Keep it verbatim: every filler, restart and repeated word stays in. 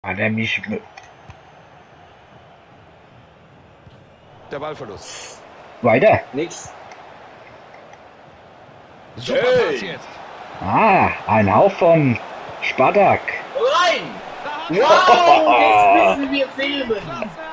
Hat er mich... Der Ballverlust. Weiter. Nix. Super Hey. Pass jetzt. Ah, ein Hauch von Spartak. Rein! Wow, das müssen wir filmen! Klasse.